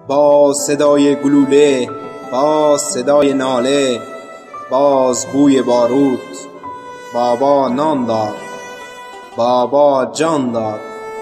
باز صدای گلوله، باز صدای ناله، باز بوی باروت. بابا نان داد، بابا جان داد.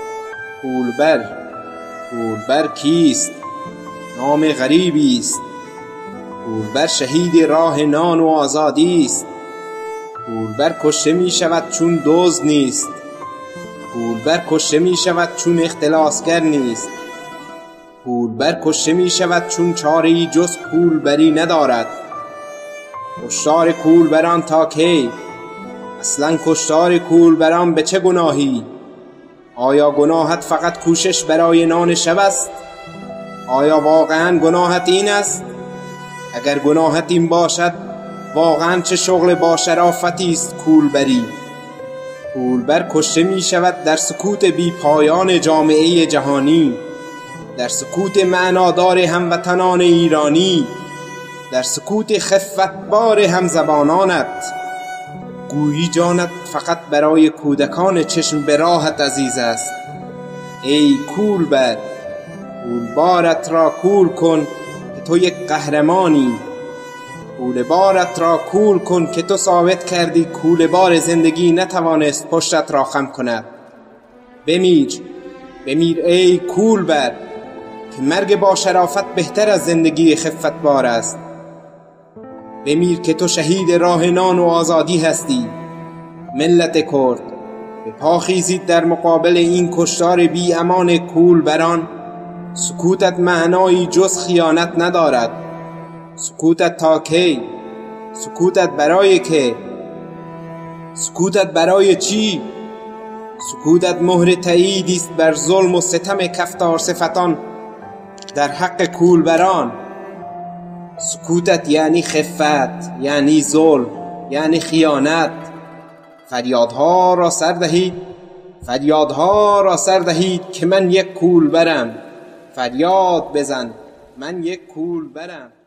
پولبر کیست؟ نام غریبی است. پولبر شهید راه نان و آزادی است. پولبر کشته می شود چون دزد نیست. پولبر کشته می شود چون اختلاسگر نیست. پولبر کشته می شود چون چاره‌ای جز پولبری ندارد. کشتار کولبران تا کی؟ اصلا کشتار کولبران به چه گناهی؟ آیا گناهت فقط کوشش برای نان شب است؟ آیا واقعا گناهت این است؟ اگر گناهت این باشد، واقعا چه شغل با شرافتی است کولبری؟ پولبر کشته می شود در سکوت بی پایان جامعه جهانی، در سکوت معنادار هموطنان ایرانی، در سکوت خفتبار همزبانانت. گویی جانت فقط برای کودکان چشم به راهت عزیز است. ای کولبر، کولبارت را کول کن که تو یک قهرمانی. کولبارت را کول کن که تو ثابت کردی کولبار زندگی نتوانست پشتت را خم کند. بمیر ای کولبر، که مرگ با شرافت بهتر از زندگی خفتبار است. بمیر که تو شهید راه نان و آزادی هستی. ملت کرد، به پا خیزید در مقابل این کشتار بی امان کولبران. سکوتت معنایی جز خیانت ندارد. سکوتت تا کی؟ سکوتت برای که؟ سکوتت برای چی؟ سکوتت مهر تاییدی است بر ظلم و ستم کفتار صفتان در حق کولبران. سکوتت یعنی خفت، یعنی ظلم، یعنی خیانت. فریادها را سر دهید که من یک کولبرم. فریاد بزن، من یک کولبرم.